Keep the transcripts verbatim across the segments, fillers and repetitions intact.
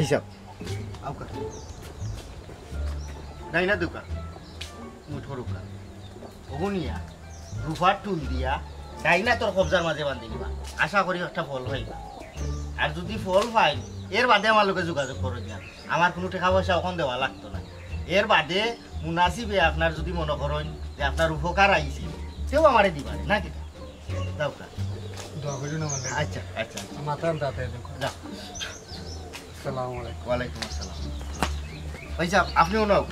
ভাইসাব আউকা নাই না দুকা মুঠো রুকা ওগুনিয়া রুফার টুল দিয়া তাই না তোর কবজার মাঝে বান্ধি দিবা আশা করি একটা ফল পাইবা আর যদি ফল পাই এর বাদে আমার লোকে যোগাযোগ করে দিন আমার কোনো টাকা পয়সা ওখান দেওয়া লাগতো না এর বাদে মুনাসিবে আপনার যদি মনে করেন যে আপনার উপকার আইছে সেও আমারে দিবারে না কি দাউকা আচ্ছা আচ্ছা মাতার দাতে দেখো যা আসসালামু আলাইকুম ওয়ালাইকুম আসসালাম ভাইসা আপনিও নাও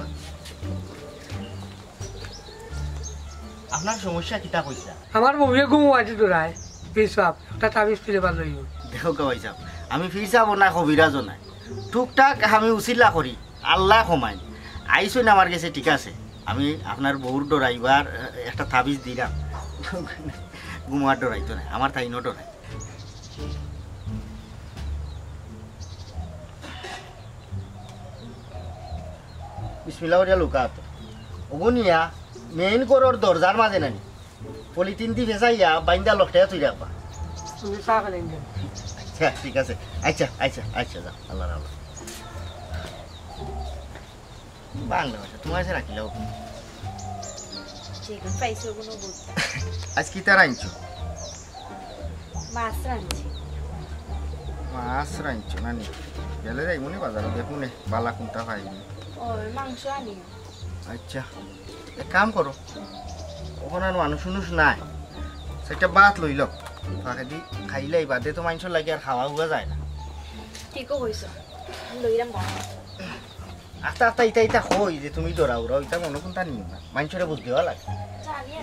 আপনার সমস্যা কিতা কইছা আমার বউয়ে ঘুমো আজি দরায় পিসাব একটা তাবিজ ফিরে বার লইব দেখো কে ভাইসা আমি ফিরসাব না কবিরাজ নাই টুকটাক আমি উচিলা করি আল্লাহ কমাই আইসুন আমার কাছে ঠিক আছে আমি আপনার বউর ডরাইবার একটা তাবিজ দিলাম ঘুমার ডরাইতো না আমার তাই ডরাই বিসমিল্লাহ করিয়া লুকাত ওগুনিয়া মেইন করোর দরজার মাঝে নানি পলিথিন দি ফেসাইয়া বাইন্দা লকটাইয়া তুই রাখবা তুমি চা খেলেন আচ্ছা ঠিক আছে আচ্ছা আচ্ছা আচ্ছা যাও আল্লাহ আল্লাহ বাংলা ভাষা তোমার কাছে রাখিলাও চিকেন পাইছো কোনো বলতে আজ কি তার আনছো মাছ রাঁধছি মাছ রাঁধছো নানি গেলে যাই মনে বাজারে দেখুন বালা কোনটা পাইনি ও মাংস আনি আচ্ছা এক কাম করো ওখানে আর মানুষ মানুষ নাই সেটা বাত লইল ফাঁকে দি খাইলে বাদে তো মানুষ লাগে আর খাওয়া হুয়া যায় না ঠিকও কইছো লইরাম বাবা আস্তে আস্তে ইটা ইটা হই যে তুমি দৌড়াও রাও ইটা মনে কোনটা নিও না মানুষরে বুঝ দেওয়া লাগে জানি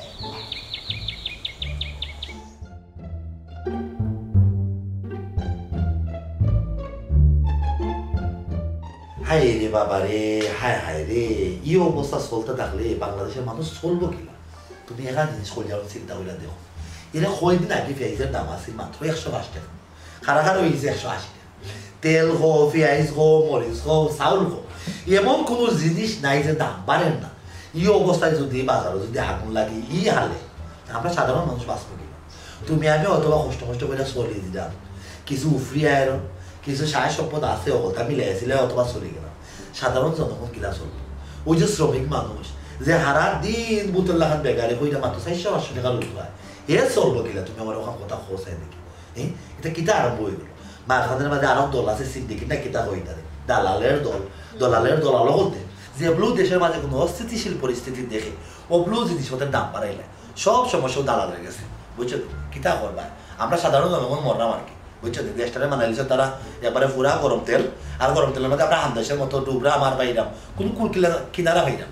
হায় রে বাবা রে হায় হায় রে এই অবস্থা চলতে থাকলে বাংলাদেশের মানুষ চলবো কিনা তুমি একা জিনিস করে যাও চিন্তা করে দেখো এরা কয়দিন আগে পেঁয়াজের দাম আছে মাত্র একশো পাঁচ টাকা খারা খারা হয়েছে একশো আশি টাকা তেল হো পেঁয়াজ হো মরিচ হো চাউল হো এমন কোনো জিনিস নাই যে দাম বাড়েন না এই অবস্থায় যদি বাজারে যদি আগুন লাগে ই হালে আমরা সাধারণ মানুষ বাঁচবো কিনা তুমি আমি অথবা কষ্ট কষ্ট করে চলিয়ে দিলাম কিছু উফরি আয়রন কিছু সায় সম্পদ আছে অকলতা মিলাই আসলে অথবা চলে গেলাম সাধারণ জনগণ কিনা চলবো ওই যে শ্রমিক মানুষ যে হারা দিন বোতল লাখান বেগারে কইটা মাত্র চারশো পাঁচশো টাকা লুট হয় হে চলবো কিনা তুমি আমার ওখান কথা খোঁচাই দেখি হ্যাঁ এটা কিতা আরম্ভ হয়ে গেল মাঝখানের মাঝে আরো দল আছে সিন্ডিকেট না কিতা হয়ে তাদের দালালের দল দলালের দল আলো করতে যেগুলো দেশের মাঝে কোনো অস্থিতিশীল পরিস্থিতি দেখে ওগুলো জিনিসপত্রের দাম বাড়াইলে সব সমস্যা দালালের গেছে বুঝছো কিতা করবা আমরা সাধারণ জনগণ মরলাম আর কি বুঝছো দেশটারে মানাইছে তারা এবারে পুরা গরম তেল আর গরম তেলের মধ্যে আমরা হান্দাসের মতো ডুবরা আমার বাইরাম কোন কুল কিনারা হইলাম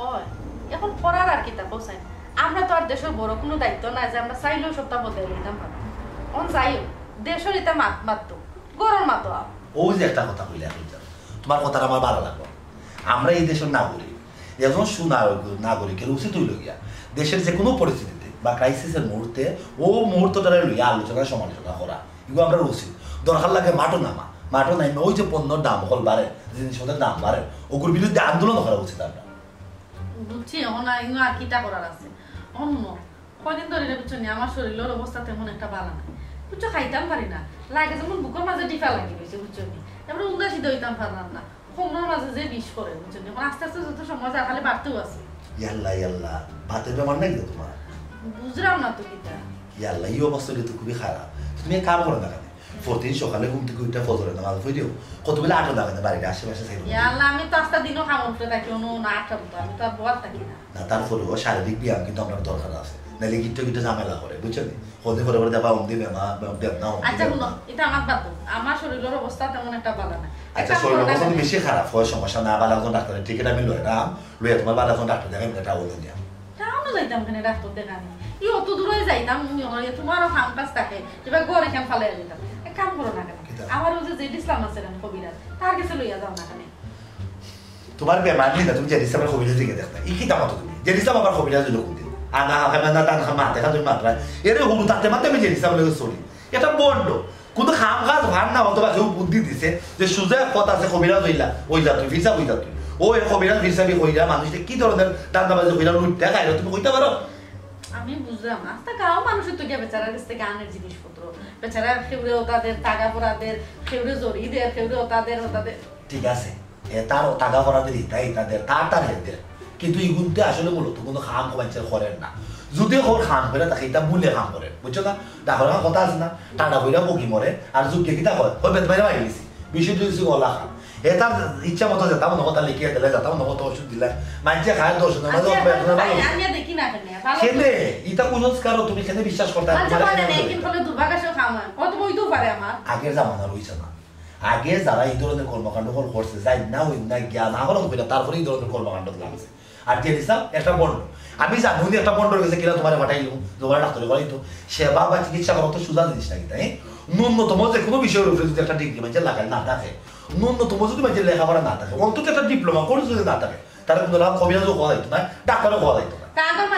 এখন পড়ার আর কিতা বসাই আমরা তো আর দেশের বড় কোনো দায়িত্ব নাই যে আমরা চাইলেও সপ্তাহ বদলাই নিতাম পারবো অন যাইও দেশের এটা মাত মাত্র গরম মাতো ও যে একটা কথা কইলে আমি তোমার কথাটা আমার ভালো লাগলো আমরা এই দেশের নাগরিক একজন সুনাগরিকের উচিত হইল গিয়া দেশের যে কোনো পরিস্থিতিতে বা ক্রাইসিসের মুহূর্তে ও মুহূর্তটারে লইয়া আলোচনা সমালোচনা করা এগুলো আমরা উচিত দরকার লাগে মাঠও নামা মাঠও নামে ওই যে পণ্যর দাম হল বাড়ে জিনিসপত্রের দাম বাড়ে ওগুলোর বিরুদ্ধে আন্দোলন করা উচিত আমরা বুঝছি এখন আর কিটা করার আছে অন্য কয়দিন ধরে বুঝছো নি আমার শরীরের অবস্থা তেমন একটা ভালো না বুঝছো খাইতাম পারি না লাগে যেমন বুকের মাঝে টিফা লাগি গেছে বুঝছো নি তারপরে উদাসী দইতাম পারলাম না কোমরের মাঝে যে বিষ করে বুঝছো নি এখন আস্তে আস্তে যত সময় যায় খালি বাড়তেও আছে ইয়াল্লা ইয়াল্লা ভাতের বেমার নাই তো তোমার বুঝলাম না তো কিটা ইয়াল্লা এই অবস্থাটা তো খুবই খারাপ তুমি কাম করো না কেন প্রতিদিন সকালে ঘুম থেকে উঠে ফজরে নামাজ পড়ে দিও কত বেলা আটো লাগে না বাড়িতে আশেপাশে থাকি ইয়াল্লা আমি তো আস্তা দিনও খাম উঠতে থাকি অনু না আটটা মতো আমি তো আর বল থাকি না না তারপরেও শারীরিক ব্যায়াম কিন্তু আপনার দরকার আছে নাহলে গিট্টো গিট্টো ঝামেলা করে বুঝছেন হতে করে করে দেবা অমদি বেমা ব্যায়াম না আচ্ছা শুনো এটা আমার বাদ আমার শরীরের অবস্থা তেমন একটা ভালো না আচ্ছা শরীরের অবস্থা বেশি খারাপ হয় সমস্যা না ভালো একজন ডাক্তারের টিকিট আমি লই না লইয়া তোমার ভালো একজন ডাক্তার দেখাই এটা বলে দিয়া টাউনও যাইতাম কেন ডাক্তার দেখানি ই অত দূরে যাইতাম তোমারও খাম কাজ থাকে এবার ঘরে কেন ফালাই দিতাম এক কাম করো না কেন আমার ওই যে জেড ইসলাম আছে কেন কবিরাজ তার কাছে লইয়া যাও না কেন তোমার বেমার নেই না তুমি জেড ইসলামের কবিরাজ দিকে দেখতে ই কি তামাতো তুমি জেড ইসলাম আবার কবিরাজ লোক দিন আনা হামা না তান হামা দেখা তুমি মাত্রা এর হুলু তাতে মাত্রা আমি জেড ইসলাম লগে চলি এটা বন্ধ কোনো খাম কাজ ভার না অথবা কেউ বুদ্ধি দিছে যে সুজা কথা আছে কবিরাজ হইলা ওই যা তুই ভিসা হইলা তুই ও এ কবিরাজ ভিসা বি কইরা মানুষকে কি ধরনের দান্দাবাজি কইরা লুট দেখায় তুমি কইতে পারো আমি বুঝলাম আস্তা গাঁও মানুষের তো গিয়ে বেচারার কাছ থেকে আনের জিনিসপত্র বেচারা খেউরে ওতাদের টাকা পড়াদের খেউরে জড়িদের খেউরে ওতাদের ওতাদের ঠিক আছে এ তার টাকা পড়াদের ইতাই তাদের তার তার হেদের কিন্তু ইগুনতে আসলে মূলত কোনো খাম কমাইছে করেন না যদি ওর খাম করে তাকে এটা মূল্যে খাম করে বুঝছো না ডাকর কথা আছে না টাকা বইরা বকি মরে আর যুগে কিতা হয় ওই বেদ বাইরে মারি গেছি বিষয় দিয়েছি গলা খাম এ তার ইচ্ছা মতো যেতাম কথা লিখিয়ে দিলে যেতাম কথা ওষুধ দিলে মাঝে খায় দশ আমি দেখি না কেন খেলে ইটা কুসংস্কার তুমি খেলে বিশ্বাস করতে আগের জামানা রয়েছে না আগে যারা এই ধরনের কর্মকাণ্ড করছে যাই না ওই না জ্ঞান আহরণ করে তারপরে এই ধরনের কর্মকাণ্ড লাগছে আর যে দিলাম একটা বন্ড আমি জানি উনি একটা বন্ড গেছে কিনা তোমার পাঠাইলাম তোমার ডাক্তারে করাইতো সেবা বা চিকিৎসা করা তো সুজা জিনিস নাকি তাই ন্যূনতম যে কোনো বিষয়ের উপরে যদি একটা ডিগ্রি মাঝে লাগাই না থাকে ন্যূনতম যদি মাঝে লেখাপড়া না থাকে অন্তত একটা ডিপ্লোমা কোর্স যদি না থাকে তাহলে কিন্তু কবিরাজও হওয়া যাইতো না ডাক্তারও হওয়া যাইতো না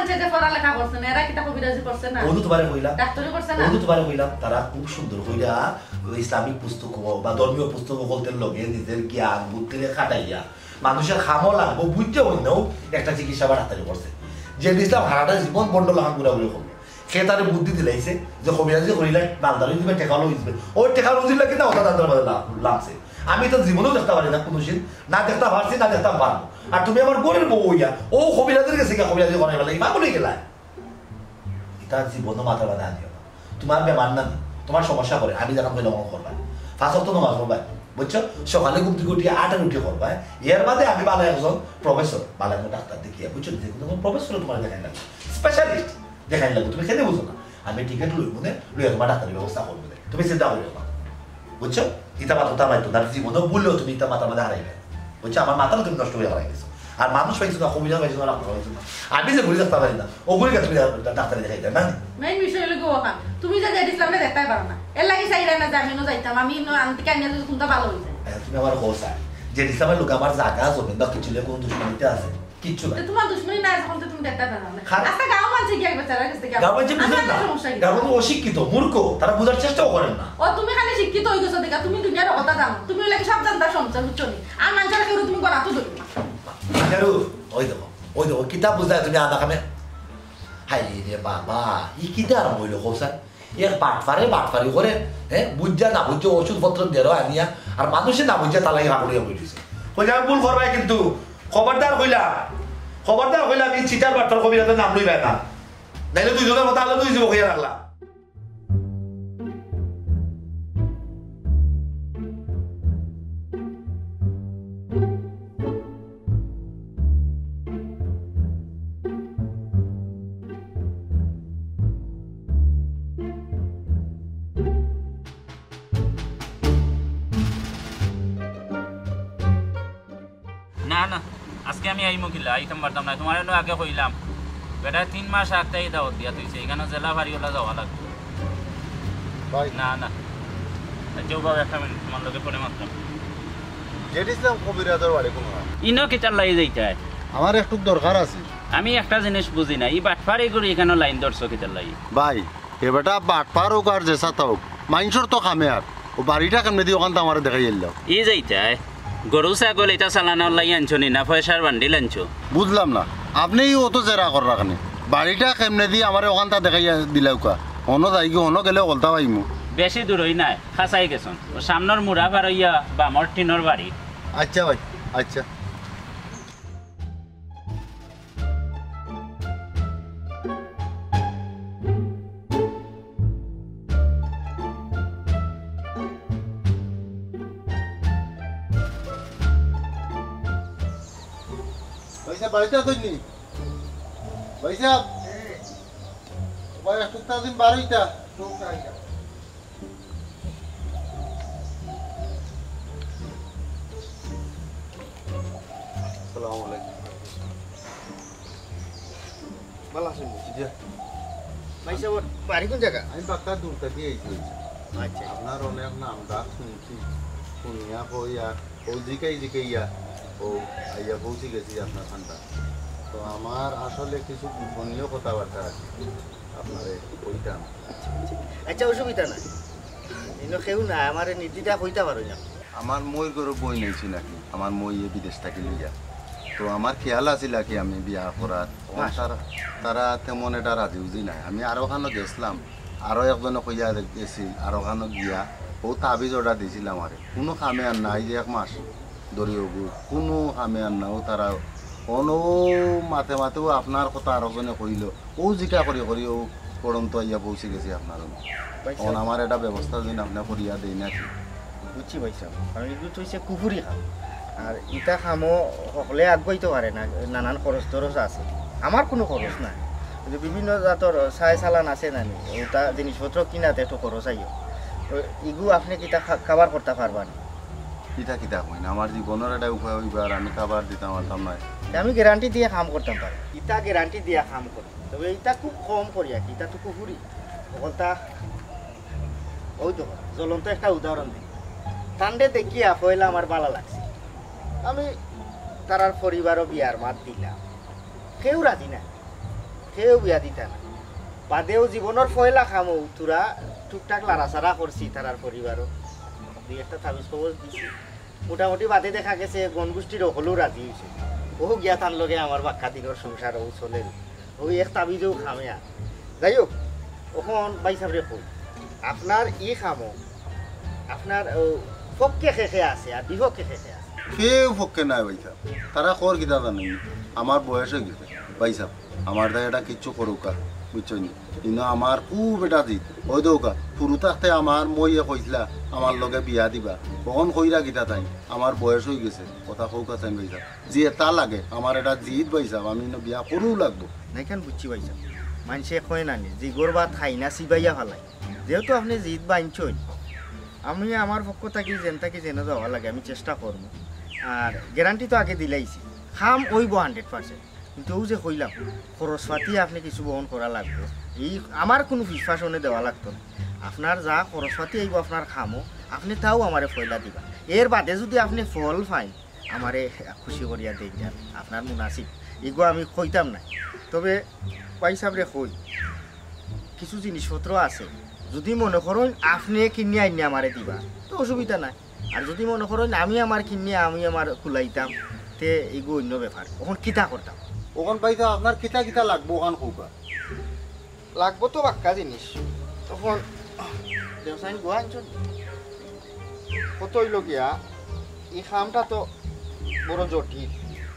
তারা খুব সুন্দর কইরা ইসলামিক পুস্তক বা ধর্মীয় পুস্তক বলতে লগে নিজের জ্ঞান বুদ্ধিরে খাটাইয়া মানুষের খামও লাগবো বুঝতে অন্যও একটা চিকিৎসা বা ডাক্তারি করছে যে ইসলাম হারাটা জীবন বন্ড লাগান ঘুরা ঘুরে করবে সে তার বুদ্ধি দিলাইছে যে কবিরাজি করিলে মালদারি দিবে টেকনোলজি দিবে ওই টেকনোলজি লাগে না ওটা তাদের মধ্যে লাগছে আমি তো জীবনেও দেখতে পারি না কোনো দিন না দেখতে পারছি না দেখতে পারবো আর তুমি আমার গরিব বউ হইয়া ও কবিরাজের কাছে কবিরাজি করাই ফেলে ইমা বলে গেলা এটা জীবনও মাথার বাধা আনিও না তোমার বেমার না তোমার সমস্যা করে আমি যেরকম কইলে অঙ্ক করবা ফাঁসক তো নমাজ করবা বুঝছো সকালে ঘুম থেকে উঠিয়ে আটা উঠে করবা এর বাদে আমি ভালো একজন প্রফেসর ভালো একজন ডাক্তার দেখিয়া বুঝছো যে কোনো প্রফেসর তোমার দেখাই লাগবে স্পেশালিস্ট দেখাই লাগবে তুমি খেতে বুঝো না আমি টিকিট লই মনে লইয়া তোমার ডাক্তারের ব্যবস্থা করবো তুমি চিন্তা করিও না বুঝছো ইটা মাথা তার মাইতো তার জীবনও বললেও তুমি ইটা মাথার মধ্যে হারাইবে বুঝছো আমার মাথাটা তুমি নষ্ট করে হারাই গেছো আর মানুষ পাইছো না কবিরা পাইছো না ডাক্তার পাইছো না আমি যে ঘুরে ডাক্তার পারি না ও ঘুরে তুমি ডাক্তারে দেখাই দেয় না মেইন বিষয় হলো গো খান তুমি যা যাই ইসলামে দেখতেই পারো না এর লাগি চাইরা না জামিনও যাইতাম আমি আনতে কাইনা যদি কোনটা ভালো হইছে তুমি আমার হোসা যে ইসলামের লোক আমার জায়গা জমিন বা কিছু কোন দুশ্মনীতে আছে কিচ্ছু না তোমার দুশ্মনী না এখন তো তুমি দেখতে পারো না আচ্ছা গাঁও মানুষ কি একবার চালা গেছে গাঁও মানুষ বুঝেন না গাঁও মানুষ অশিক্ষিত মূর্খ তারা বোঝার চেষ্টাও করেন না ও তুমি খালি শিক্ষিত হই গেছো দেখা তুমি দুনিয়ার কথা জানো তুমি লাগে সব জানতা সংসার বুঝছো নি আর মানুষের কেউ তুমি গলা তো ধরো না কেন ওই দেখো ওই দেখো কিতাব বুঝায় তুমি আনা খামে হাই রে বাবা ই কিতা আরম্ভ হইলো হোসা এর বাটফারে বাটফারি করে হ্যাঁ বুঝা না বুঝে ওষুধপত্র দেরো আনিয়া আর মানুষে না বুঝে তালাই রাগুড়িয়া বইছে কই আমি ভুল করবাই কিন্তু খবরদার কইলা খবরদার কইলা আমি চিটার বাটফার কবিরাজের নাম লইবে না নাইলে দুইজনের মতো আলো দুই যাব কইয়া রাখলা না না আজকে আমি আইমো কিলা আইতাম পারতাম না তোমার আগে কইলাম বেটা তিন মাস আগটাই দাওয়াত দিয়া তুইছে এখানে জেলা বাড়িওয়ালা যাওয়া লাগবে না না কেউ বাবা একটা মিনিট তোমার লোকে পরে মাত্রাম জেডিসলাম কবিরাজের বাড়ি কোন ইনো কিতার লাই যাইতে আমার একটু দরকার আছে আমি একটা জিনিস বুঝি না এই বাটফারি করে এখানে লাইন ধরছো কিতার লাই ভাই এবারটা বাটপার হোক আর জেসা হোক মাইনসর তো খামে আর ও বাড়িটা কেমনে দিয়ে ওখান তো আমার দেখাই এল ই যাইতে গরু ছাগল এটা চালানোর লাই আনছো নি না পয়সার বান্ডিল আনছো বুঝলাম না আপনি অত জেরা কর রাখনে বাড়িটা কেমনে দিয়ে আমার ওখানটা দেখাই দিলাও কা অন্য যাই গিয়ে অন্য গেলে বলতা পাইমু বেশি দূর হই নাই খাসাই গেছন ও সামনের মুড়া পার হইয়া বা আমার টিনের বাড়ি আচ্ছা ভাই আচ্ছা বাড়িতে আসেননি ভাই সাহেব ভাই একটু দিন বারোইটা আসসালামু আলাইকুম ভালো আছেন জি ভাই সাহেব বাড়ি কোন জায়গা আমি বাক্কা দূর থেকে এসেছি আচ্ছা আপনার অনেক নাম ডাক শুনছি শুনিয়া কইয়া ও জিকাই জিকাইয়া ও আইয়া পৌঁছে গেছি আপনার খানটা তো আমার আসলে কিছু গোপনীয় কথাবার্তা আছে আপনার ওইটা আচ্ছা অসুবিধা নাই এনে কেউ না আমার নির্দিটা কইতে পারো না আমার মই গরু বই নিয়েছি নাকি আমার মই বিদেশ থেকে লিয়া তো আমার খেয়াল আছিল কি আমি বিয়া করার তখন তারা তারা তেমন এটা রাজি উজি নাই আমি আরো ওখানে গেছিলাম আরো একজনে কইয়া গেছিল আর ওখানে গিয়া ও তাবিজ অর্ডার দিছিল আমারে কোনো কামে আর নাই যে এক মাস ধরে ওগু কোনো কামে আর নাও তারা কোনো মাথে মাথেও আপনার কথা আরো জনে কইল ও জিকা করি করি ও পড়ন্ত ইয়া পৌঁছে গেছি আপনার তখন আমার এটা ব্যবস্থা দিন আপনার করিয়া দেই নাকি বুঝছি পাইছা কারণ এগুলো তো হচ্ছে কুফুরি খাম আর ইটা খামও সকলে আগবাইতে পারে না নানান খরচ টরচ আছে আমার কোনো খরচ নাই কিন্তু বিভিন্ন জাতর চাই চালান আছে নানি ওটা জিনিসপত্র কিনাতে একটু খরচ আইও তো ইগু আপনি কিতা খাবার করতে পারবেন কিতা কিতা কই না আমার জীবনের একটা উপায় হইবে আর আমি খাবার দিতাম পারতাম না আমি গ্যারান্টি দিয়ে কাম করতাম পারি ইটা গ্যারান্টি দিয়ে কাম করি তবে এটা খুব কম করি আর কি এটা তো কুফুরি ওটা ওই তো জ্বলন্ত একটা উদাহরণ দিই ঠান্ডে দেখিয়া পয়লা আমার ভালো লাগছে আমি তারার পরিবারও বিয়ার মাত দিলাম কেউ রাজি না কেউ বিয়া দিতা না বাদেও জীবনের পয়লা খামো তোরা টুকটাক লাড়াচাড়া করছি তারার পরিবারও দুই একটা তাবিজ খবর দিছি মোটামুটি বাদে দেখা গেছে গণগোষ্ঠীর হলেও রাজি হয়েছে ও গিয়া তার লগে আমার বাক্কা দিনের সংসার ও চলে ওই এক তাবিজেও খামে আর যাই হোক ওখন বাই সাবরে কই আপনার ই খামো আপনার পক্ষে শেষে আছে আর বিপক্ষে শেষে আছে কেউ পক্ষে নাই ভাইসা তারা কর কিতা জানি আমার বয়স হয়ে গেছে ভাইসা আমার দায় এটা কিচ্ছু করুকা বুঝছো নি কিন্তু আমার খুব এটা জিত ওই দৌকা পুরু থাকতে আমার মইয়ে কইসলা আমার লগে বিয়া দিবা কখন কইরা গিতা তাই আমার বয়স হয়ে গেছে কথা কৌকা চাই ভাইসা যে তা লাগে আমার এটা জিত ভাইসা আমি বিয়া করুও লাগবো নাইখান বুঝছি পাইছা মানুষে কয় নানি জিগর বা খাই না চিবাইয়া ফেলাই যেহেতু আপনি জিত বাঁধছই আমি আমার পক্ষ থাকি যেন থাকি যেন যাওয়া লাগে আমি চেষ্টা করবো আর গ্যারান্টি তো আগে দিলাইছি খাম ওইব হান্ড্রেড পার্সেন্ট কিন্তু ও যে কইলাম খরচ পাতি আপনি কিছু বহন করা লাগবে এই আমার কোনো ফিসফাসনে দেওয়া লাগতো না আপনার যা খরচ পাতি আইব আপনার খামো আপনি তাও আমারে ফয়লা দিবা এর বাদে যদি আপনি ফল পাই আমারে খুশি করিয়া দেই যান আপনার মুনাসিব এগো আমি কইতাম না তবে পাইসাবরে কই কিছু জিনিসপত্র আছে যদি মনে করেন আপনি কিনে আইনি আমারে দিবা তো অসুবিধা নাই আর যদি মনে করেন আমি আমার কিনে আমি আমার খুলাইতাম তে এগো অন্য ব্যাপার ওখান কিতা করতাম ওখান পাইসা আপনার কিতা কিতা লাগবো ওখান কৌকা লাগবো তো বাক্কা জিনিস তখন দেবসাইন গোয়া আনছেন কত হইল গিয়া এই খামটা তো বড় জটিল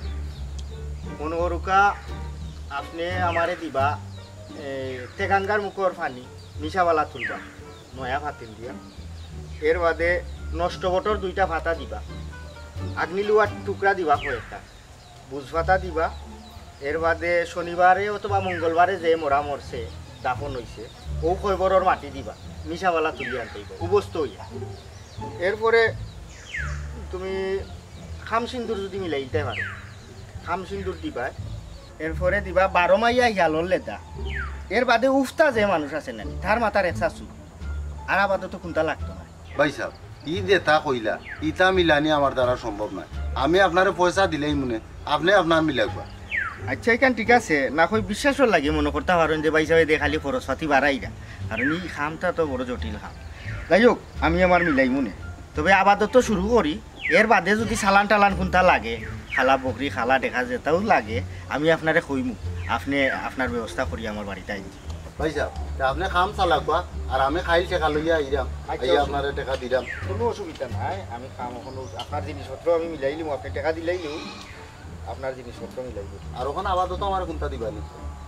মনে করুকা আপনি আমারে দিবা টেকাঙ্গার মুখর পানি নিশাওয়ালা তুলবা নয়া ফাতিল দিয়া এর বাদে নষ্ট বটর দুইটা ভাতা দিবা আগ্নিলুয়ার টুকরা দিবা কয়েকটা বুঝ ভাতা দিবা এর বাদে শনিবারে অথবা মঙ্গলবারে যে মরা মরছে দাফন হয়েছে ও খৈবরের মাটি দিবা নিশাওয়ালা তুলি আনতে উবস্ত হইয়া এরপরে তুমি খাম সিন্দুর যদি মিলাইতে পারো খাম সিন্দুর দিবা এরপরে দিবা বারো মাইয়া হিয়ালর লেদা এর বাদে উফতা যে মানুষ আছে নানি তার মাথার একসা চুল আর আপাতত কোনটা লাগতো না ভাই সাহেব ই যে তা কইলা ইটা মিলানি আমার দ্বারা সম্ভব নয় আমি আপনার পয়সা দিলেই মনে আপনি আপনার মিলাইবা আচ্ছা এখান ঠিক আছে না কই বিশ্বাসও লাগে মনে করতে পারেন যে বাইসাবে দিয়ে খালি খরচ পাতি বাড়াই না কারণ এই খামটা তো বড় জটিল খাম যাই হোক আমি আমার মিলাই মনে তবে আপাতত শুরু করি এর বাদে যদি চালান টালান কোনটা লাগে খালা বকরি খালা দেখা যেটাও লাগে আমি আপনারে কইমু আপনি আপনার ব্যবস্থা করি আমার বাড়িতে আইন ভাই সাহেব আপনি খাম চালাকবা আর আমি খাইল টেকা লইয়া আইরাম আইয়া আপনার টাকা দিলাম কোনো অসুবিধা নাই আমি খাম কোনো আপনার জিনিসপত্র আমি মিলাই লিম আপনি টাকা দিলাইলেও আপনার জিনিসপত্র মিলাই দিই আর ওখানে আপাতত আমার কোনটা দিবানি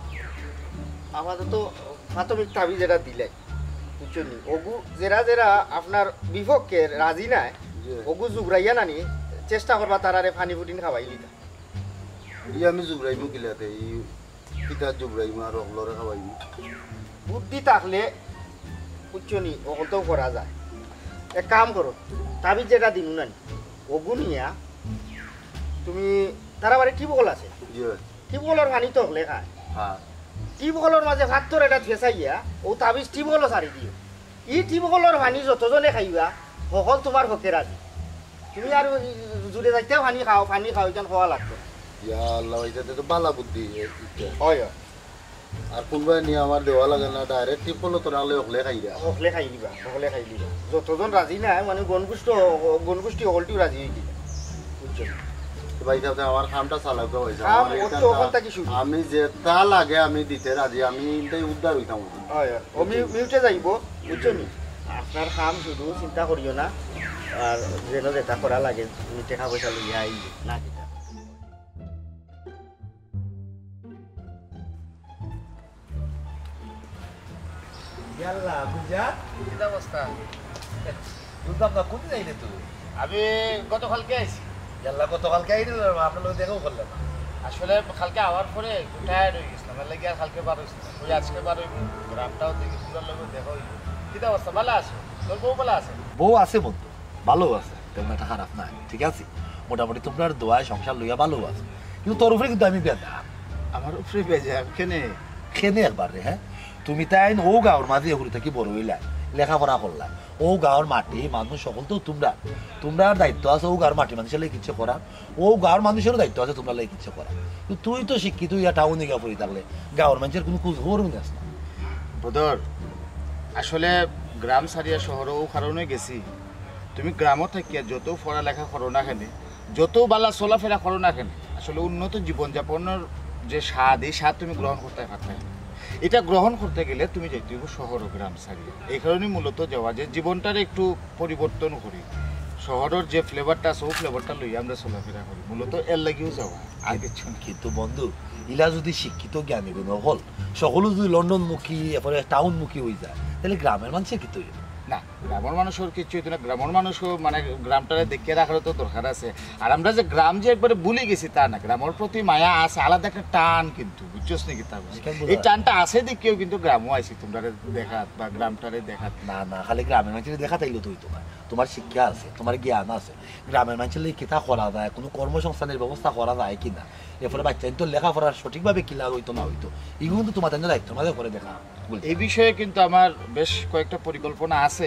আপাতত প্রাথমিক দাবি যেটা দিলাই বুঝছেন ওগু যেরা যেরা আপনার বিপক্ষে রাজি নাই ওগু জুবরাইয়া নানি চেষ্টা করবা তারারে পানি ফুটিন খাওয়াই দিতা ই আমি জুবরাইমু কিলাতে ই কিতা জুবরাইমু আর অগলরে খাওয়াইমু বুদ্ধি থাকলে বুঝছনি ওগুলোও করা যায় এক কাম করো তাবি যেটা দিনু নানি ওগু নিয়া তুমি তারা বাড়ি টিপকল আছে টিপকলের পানি তো হলে খায় হ্যাঁ টিপকলের মাঝে ভাত তোর এটা ফেসাইয়া ও তাবিজ টিপকলও সারি দিও ই টিপকলের পানি যতজনে খাইবা সকল তোমার হকে রাজি তুমি আর জুড়ে যাইতে পানি খাও পানি খাও এখান খাওয়া লাগতো ইয়া আল্লাহ এটা তো বালা বুদ্ধি হয় আর কোনবাই নিয়ে আমার দেওয়া লাগে না ডাইরেক্ট টিপলো তো নালে হলে খাই দিয়া সকলে খাই দিবা সকলে খাই দিবা যতজন রাজি নাই মানে গণগোষ্ঠ গণগোষ্ঠী সকলটিও রাজি হয়ে দিবা বুঝছো ভাই সাহেব আমার কামটা চালাতে হয়েছে কাম আমার ও এইখানটা- তো ওখান থেকে শুরু। আমি যে তা লাগে আমি দিতে রাজি আমি এটাই উদ্ধার হইতাম হয় ও মিউটে যাইব বুঝছো নি আপনার কাম শুধু চিন্তা করিও না আর যেন যেটা করা লাগে তুমি টাকা পয়সা লইয়া আই না কিটা ইয়াল্লা বুঝা কি অবস্থা বুঝলাম না কোন যাইলে তুই আমি গতকালকে আইছি ইয়াল্লা গতকালকে আইলে আপনার লোক দেখাও করলাম আসলে কালকে আওয়ার পরে একটু টায়ার্ড হয়ে গেছিলাম এর লাগে আর কালকে বার হয়েছিল ওই আজকে বার হইব গ্রামটাও দেখি পুরার লোক দেখা হইব কি অবস্থা ভালো আছে তোর বউ ভালো আছে বউ আছে বন্ধু ভালো আছে তেমন একটা খারাপ নাই ঠিক আছে মোটামুটি তোমার দোয়ায় সংসার লইয়া ভালো আছে কিন্তু তোর উপরে কিন্তু আমি বেদা আমার উপরে বেজে কেনে খেনে একবার রে হ্যাঁ তুমি তাই ও গাঁর মাঝে এগুলো থেকে বড় হইলা লেখাপড়া করলা ও গাঁর মাটি মানুষ সকল তো তোমরা তোমরা দায়িত্ব আছে ও গাঁর মাটি মানুষের লাগে কিছু করা ও গাঁর মানুষেরও দায়িত্ব আছে তোমরা লাগে কিছু করা কিন্তু তুই তো শিক্ষিত ইয়া টাউনে গিয়া পড়ি থাকলে গাঁর মানুষের কোনো খোঁজ খবরও নিস না বদর আসলে গ্রাম সারিয়া শহরেও কারণে গেছি তুমি গ্রামও থাকিয়া যত পড়ালেখা করো না কেন যত বালা চলাফেরা করো না কেন আসলে উন্নত জীবনযাপনের যে স্বাদ এই স্বাদ তুমি গ্রহণ করতে পারতে এটা গ্রহণ করতে গেলে তুমি যেতে হবে শহর ও গ্রাম সারিয়া এই কারণেই মূলত যাওয়া যে জীবনটার একটু পরিবর্তন করি শহরের যে ফ্লেভারটা আছে ও ফ্লেভারটা লইয়া আমরা চলাফেরা করি মূলত এর লাগিও যাওয়া আর কিছু না। কিন্তু বন্ধু ইলা যদি শিক্ষিত জ্ঞানী গুণ হল সকলো যদি লন্ডনমুখী এরপরে টাউনমুখী হয়ে যায় তাহলে গ্রামের মানুষের কি তৈরি না গ্রামের মানুষের কিছু হইতো না গ্রামের মানুষও মানে গ্রামটারে দেখিয়ে রাখার তো দরকার আছে আর আমরা যে গ্রাম যে একবারে ভুলে গেছি তা না গ্রামের প্রতি মায়া আছে আলাদা একটা টান কিন্তু বুঝছস নাকি তা এই টানটা আছে দেখিও কিন্তু গ্রামও আইছি তোমরা দেখাত বা গ্রামটারে দেখাত না না খালি গ্রামের মানুষের দেখা তাইলে তুই তোমার তোমার শিক্ষা আছে তোমার জ্ঞান আছে গ্রামের মানুষের লাগে কিতা করা যায় কোনো কর্মসংস্থানের ব্যবস্থা করা যায় কিনা এরপরে বাচ্চা তো লেখাপড়ার সঠিকভাবে কিলা হইতো না হইতো এগুলো কিন্তু তোমার দায়িত্ব মাঝে করে দেখা এই বিষয়ে কিন্তু আমার বেশ কয়েকটা পরিকল্পনা আছে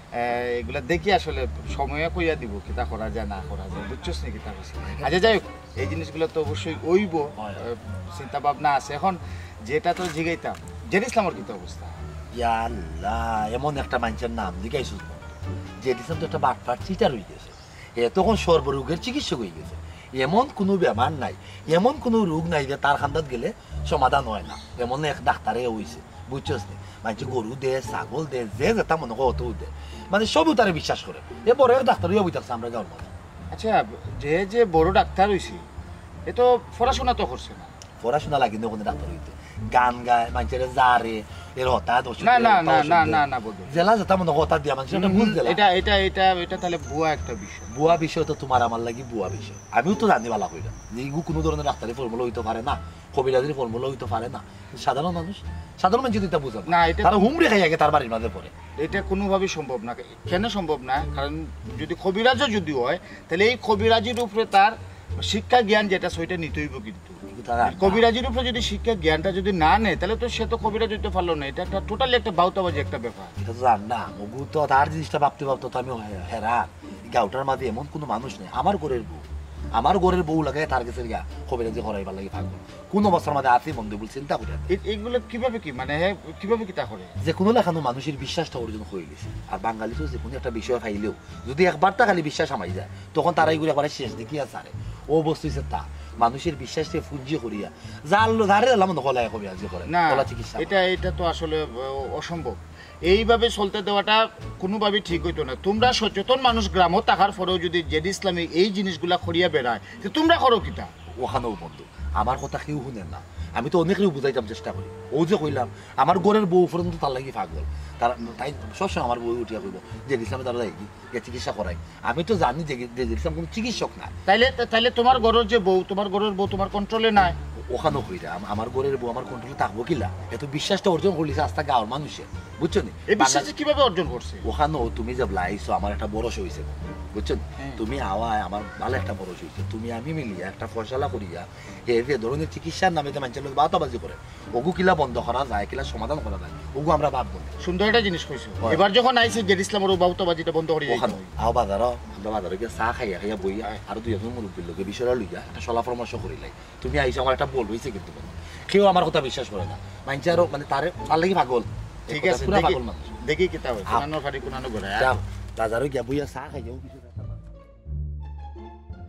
এগুলা দেখি আসলে সময়ে কইয়া দিব কিতা করা যায় না করা যায় বুঝছস নি কিতা কইছি আচ্ছা যাই হোক এই জিনিসগুলো তো অবশ্যই ওইব চিন্তা ভাবনা আছে এখন যেটা তো জিগাইতাম জেড ইসলামের কিতা অবস্থা ইয়া আল্লাহ এমন একটা মানুষের নাম জিজ্ঞাসা যে দিলাম তো একটা বাটফাট চিটার হয়ে গেছে এ তখন সর্বরোগের চিকিৎসক হয়ে গেছে এমন কোনো বেমার নাই এমন কোনো রোগ নাই যে তার খান্দাত গেলে সমাধান হয় না এমন এক ডাক্তারে হইছে বুঝছস নি মানুষ গরু দে ছাগল দে যে যেটা মনে হয় অত দে মানে সবই তারা বিশ্বাস করে এ বড় এক ডাক্তার হয়ে বইতাছে আমরা গাঁর মধ্যে আচ্ছা যে যে বড় ডাক্তার হইছে এ তো পড়াশোনা তো করছে না পড়াশোনা লাগে না ওখানে ডাক্তার হইতে গান গায় মানুষের জারে এর হঠাৎ না না না না না না বন্ধু জেলা যেটা মনে হঠাৎ দিয়া মানুষের একটা ভুল জেলা এটা এটা এটা এটা তাহলে ভুয়া একটা বিষয় বুয়া বিষয় তো তোমার আমার লাগি বুয়া বিষয় আমিও তো জানি ভালো কইরা যে এগুলো কোনো ধরনের ডাক্তারি ফর্মুলা হইতে পারে না কবিরাজির ফর্মুলা হইতে পারে না সাধারণ মানুষ সাধারণ মানুষ যদি এটা বুঝে না এটা তারা হুমড়ে খাই আগে তার বাড়ির মাঝে পড়ে এটা কোনোভাবেই সম্ভব না কেন সম্ভব না কারণ যদি কবিরাজও যদি হয় তাহলে এই কবিরাজির উপরে তার শিক্ষা জ্ঞান যেটা সেটা নিতে হইব কিন্তু কবিরাজির উপরে যদি শিক্ষা জ্ঞানটা যদি না নেয় তাহলে তো সে তো কবিরাজ হইতে পারলো না এটা একটা টোটালি একটা বাউতাবাজি একটা ব্যাপার এটা তো জান না মগু তো তার জিনিসটা ভাবতে ভাবতে তো আমি হেরান গাউটার মাঝে এমন কোনো মানুষ নেই আমার ঘরের বউ আমার ঘরের বউ লাগায় তার কাছে গিয়া কবিরাজি করাইবার লাগে থাকবো কোন অবস্থার মাঝে আছে মন্দির বল চিন্তা করে এইগুলো কিভাবে কি মানে কিভাবে কি তা করে যে কোনো লেখানো মানুষের বিশ্বাসটা অর্জন হয়ে গেছে আর বাঙালি তো যে কোনো একটা বিষয় খাইলেও যদি একবার তা খালি বিশ্বাস আমাই যায় তখন তারা এইগুলো একবার শেষ দেখিয়া সারে ও বস্তু হচ্ছে তা মানুষের বিশ্বাসকে ফুঞ্জি করিয়া জানলো ধারে এলাম হলায় কবিরাজি করে না হলা চিকিৎসা এটা এটা তো আসলে অসম্ভব এইভাবে চলতে দেওয়াটা কোনোভাবেই ঠিক হইতো না তোমরা সচেতন মানুষ গ্রামও থাকার পরেও যদি জেড ইসলামী এই জিনিসগুলা করিয়া বেড়ায় তোমরা করো কিতা ওখানেও বন্ধু আমার কথা কেউ শুনেন না আমি তো অনেকেরও বুঝাইতাম চেষ্টা করি ও যে কইলাম আমার ঘরের বউ পর্যন্ত তার লাগি পাগল তার তাই সবসময় আমার বউ উঠিয়া কইব যে ইসলামে তারা যাই যে চিকিৎসা করাই আমি তো জানি যে ইসলাম কোনো চিকিৎসক না তাইলে তাইলে তোমার ঘরের যে বউ তোমার ঘরের বউ তোমার কন্ট্রোলে নাই ওখানেও কইরা আমার ঘরের বউ আমার কন্ট্রোলে থাকবো কিলা এত বিশ্বাসটা অর্জন করলিছে আস্তা গাঁর মানুষের বুঝছো নি এই বিশ্বাসটা কিভাবে অর্জন করছে ওখানেও তুমি যে লাইছো আমার একটা বড় হয়েছে বুঝছো তুমি আওয়ায় আমার ভালো একটা বড় হয়েছে তুমি আমি মিলিয়া একটা ফসলা করিয়া এ ধরনের চিকিৎসার নামে যে মানুষের লোক বাতাবাজি করে ওগু কিলা বন্ধ করা যায় কিলা সমাধান করা যায় ওগু আমরা ভাববো সুন্দর একটা জিনিস কইছো এবার যখন আইছে জেড ইসলামের বাউতাবাজিটা বন্ধ করি ওখানে আও বাজারও আমরা বাজারে গিয়ে চা খাইয়া খাইয়া বইয়া আর দুই একজন মুরব্বীর লোকে বিষয়টা লইয়া একটা সলা পরামর্শ করিলাই তুমি আইসো আমার একটা বল হয়েছে কিন্তু কেউ আমার কথা বিশ্বাস করে না মানছে আরো মানে তার তার লাগি পাগল ঠিক আছে দেখি কি তা হয় কোনানো ফাড়ি কোনানো ঘরে বাজারে গিয়া বইয়া চা খাইয়া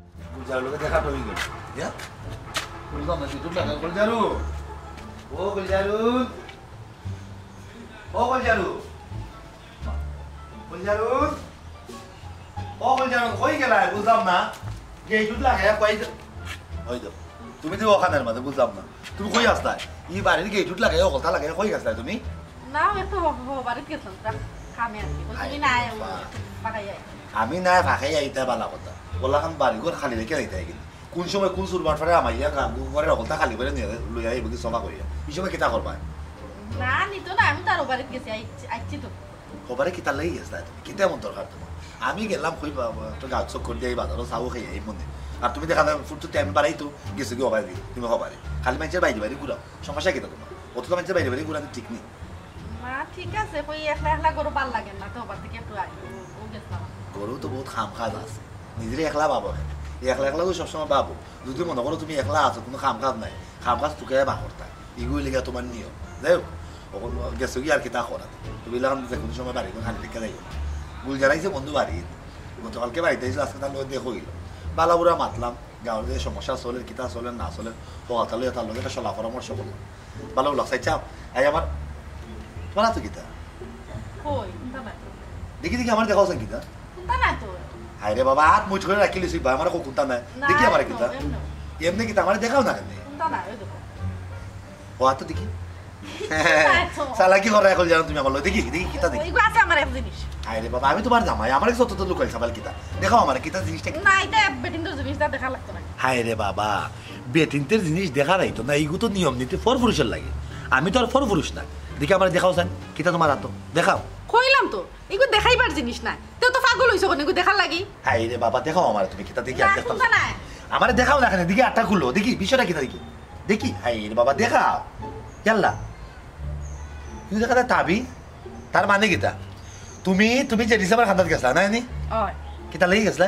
গুলজার লোকে দেখা হয়ে গেল হ্যাঁ বুঝলাম না তুই টাকা গুলজারু ও গুলজারু ও গুলজারু গুলজারু ও গুলজারু কই গেলা বুঝলাম না গেটুত লাগে কই ওই তো তুমি তো ওখানের মাঝে বুঝলাম না তুমি কই আসতা ই বাড়ির গেটুত লাগে ও কথা লাগে কই আসতা তুমি না একটু বাড়িতে গেছিলাম কামে আর কি তুমি না পাকাই যাই আমি না ভাখাই আইতা বালা কথা বললা খান বাড়ি ঘর খালি রেখে আইতা কিন্তু কোন সময় কোন সুরবার ফারে আমাইয়া গাম ঘরে রকলটা খালি করে নিয়ে লই আইব কি সভা করিয়া এই সময় কিতা করবা না নিতো না আমি তার বাড়িতে গেছি আইছি তো খবরে কিতা লাগি গেছে তুমি কিতা মন দরকার তোমার আমি গেলাম কই তো গাছ চক করে দিয়ে বাজারও চাও খাই এই মনে আর তুমি দেখা ফুটতো টাইম বাড়াই তো গেছো কি হবাই তুমি হবারে খালি মানুষের বাইরে বাইরে ঘুরাও সমস্যা কিতা তোমার অত তো মানুষের বাইরে বাইরে ঘুরানো ঠিক নেই না ঠিক আছে কই একলা একলা গরু ভাল লাগে না তো বাড়ি থেকে একটু ও গেছিলাম গরু তো বহুত খাম খাজ আছে নিজের একলা পাবো একলা একলা তো সবসময় পাবো যদি মনে করো তুমি একলা আছো কোনো খাম কাজ নাই খাম কাজ তোকে বাহরতা এগুলি লেগে তোমার নিয়ম যাই হোক ওখান গেছো কি আর কিতা করা তুমি এলাম যে কোনো সময় বাড়ি খালি লেখা যাই গুল জানাইছে বন্ধু বাড়ি গতকালকে বাড়িতে এসে আজকে তার লোক দেখো গেল বালাবুরা মাতলাম গাঁৱৰ যে সমস্যা চলে কিতা চলে না চলে সহাতালৈ তার লোক একটা সলা পরামর্শ করলাম ভালো লাগছে চাও আই আমার তোমার তো কিতা কই কোনটা না দেখি দেখি আমার দেখাও কিতা কোনটা না তো আরে বাবা হাত মুঠ করে রাখি লিছি ভাই আমার কোনটা নাই দেখি আমার কিতা এমনি কিতা আমার দেখাও না কেন কোনটা না ওই দেখো ও হাত দেখি সালা কি করে এখন জানো তুমি আমার লই দেখি দেখি কিতা দেখি ওইগো আছে আমার এক জিনিস আরে বাবা আমি তোমার জামাই আমার কাছে তো লুকাই সাবাল কিতা দেখাও আমার কিতা জিনিসটা না এটা বেটিন তো জিনিসটা দেখা লাগতো না হায় রে বাবা বেটিনতের জিনিস দেখা নাই তো না এইগু তো নিয়ম নীতি ফর পুরুষের লাগে আমি তো আর ফর পুরুষ না দেখি আমার দেখাও সান কিতা তোমার হাত দেখাও কইলাম তো এগো দেখাইবার জিনিস না তো তো পাগল হইছো কোন এগো দেখার লাগি হায় রে বাবা দেখাও আমার তুমি কিতা দেখি আর দেখতাম কোনটা না আমার দেখাও না এখানে দেখি আটটা খুললো দেখি বিষয়টা কিতা দেখি দেখি হায় রে বাবা দেখাও ইয়াল্লা তুমি দেখা তাবি তার মানে কিতা তুমি তুমি যে ডিসেম্বর খান্দাত গেছলা না নি ওই কিতা লাগি গেছলা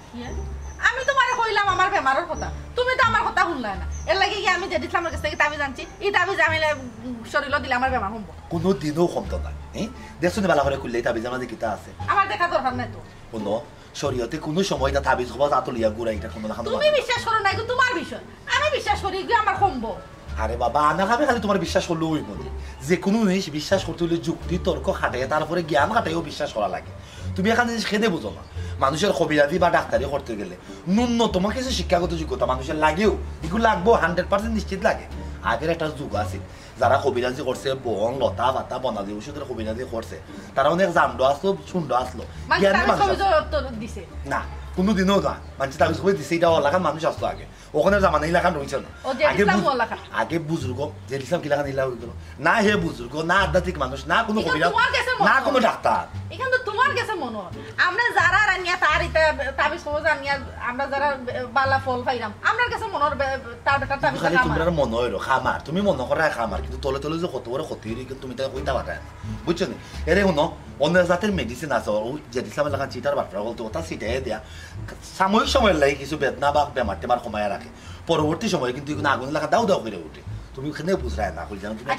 আমি তোমারে কইলাম আমার বেমারের কথা তুমি তো আমার কথা শুনলা না এর লাগি কি আমি যে ইসলামের কাছে তাবি জানছি এই তাবি জামিলে শরীর দিলে আমার বেমার হবো কোনো দিনও কমতো না হ্যাঁ দেখছো না বালা করে খুললে তাবিজ আমাদের কিতা আছে আমার দেখা দরকার নাই তো কোনো শরীয়তে কোনো সময় তা তাবিজ হবা আতলিয়া গুড়া এটা কোনো দেখানো তুমি বিশ্বাস করো না এগো তোমার বিষয় আমি বিশ্বাস করি এগো আমার কমবো আরে বাবা আনা খাবে খালি তোমার বিশ্বাস করলেও হইব যে কোনো জিনিস বিশ্বাস করতে হলে যুক্তি তর্ক খাটাই তারপরে জ্ঞান খাটাইও বিশ্বাস করা লাগে তুমি এখানে জিনিস খেতে বুঝো না মানুষের কবিরাজি বা ডাক্তারি করতে গেলে ন্যূনতম কিছু শিক্ষাগত যোগ্যতা মানুষের লাগেও এগুলো লাগবো হান্ড্রেড পার্সেন্ট নিশ্চিত লাগে আগের একটা যুগ আছে যারা কবিরাজি করছে বং লতা পাতা বনাদি ওষুধের কবিরাজি করছে তারা অনেক জান্ড আসলো সুন্ড আসলো জ্ঞানের মানুষ দিছে না কোনোদিনও না মানুষ তাবিজ করে দিছে এটা এলাকার মানুষ আসতো আগে ওখানে জামানা এলাকার রয়েছে না আগে আগে বুজুর্গ যে ইসলাম কি এলাকা নিলা হয়ে গেল না হে বুজুর্গ না আধ্যাত্মিক মানুষ না কোনো কবিরাজ না কোনো ডাক্তার এখান তো তোমার কাছে মনে হয় আমরা যারা রানিয়া তার এটা তাবিজ কবজ রানিয়া আমরা যারা বালা ফল পাইলাম আমার কাছে মনে হয় তার বেটা তাবিজ খালি তোমরা মনে হয় খামার তুমি মনে করা খামার কিন্তু তলে তলে যে কত বড় ক্ষতি হইলে কিন্তু তুমি তাই কইতা পারা বুঝছো নি এরে শুনো অন্য জাতের মেডিসিন আছে ওই যে ইসলাম এলাকা চিটার বাটরা বলতো ওটা চিটাই দেয়া সাময়িক সময়ের লাগে কিছু বেদনা বা বেমার টেমার কমায় রাখে পরবর্তী সময়ে কিন্তু আগুন এলাকা দাও দাও করে উঠে তুমি ওখানে বুঝরায় না জানো তুমি